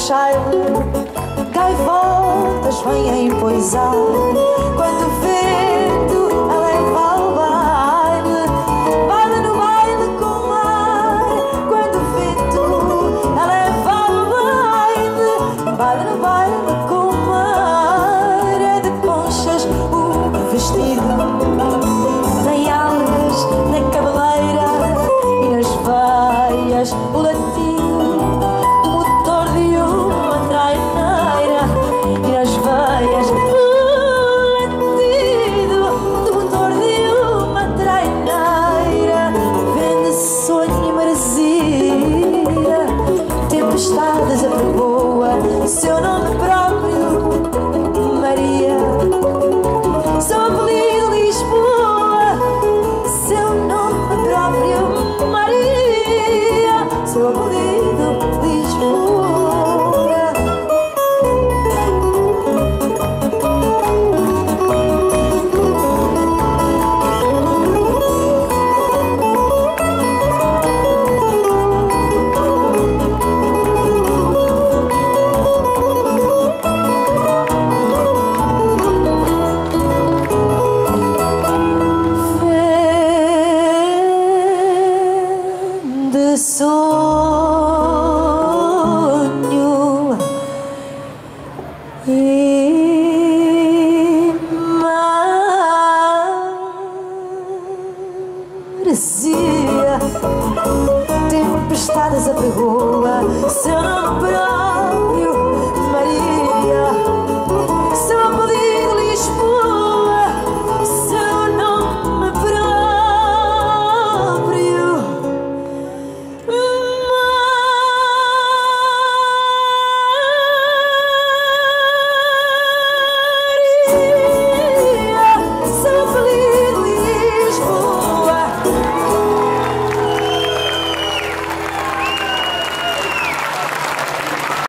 Shire, gaivotas vêm poisar. Quando o vento a leva ao baile, baila no baile com o mar. Quando o vento a leva ao baile, baila no baile com o mar. É de conchas o vestido, tem algas na cabeleira e nas veias o latido do motor de uma traineira. E nas veias o latido do motor de uma traineira. Vende sonho e maresia, tempestades apregoa seu nome próprio, Maria. Seu apelido Lisboa, seu nome próprio, Maria. Seu apelido Lisboa. De sonho e maresia, tempestades apregoa seu nome próprio.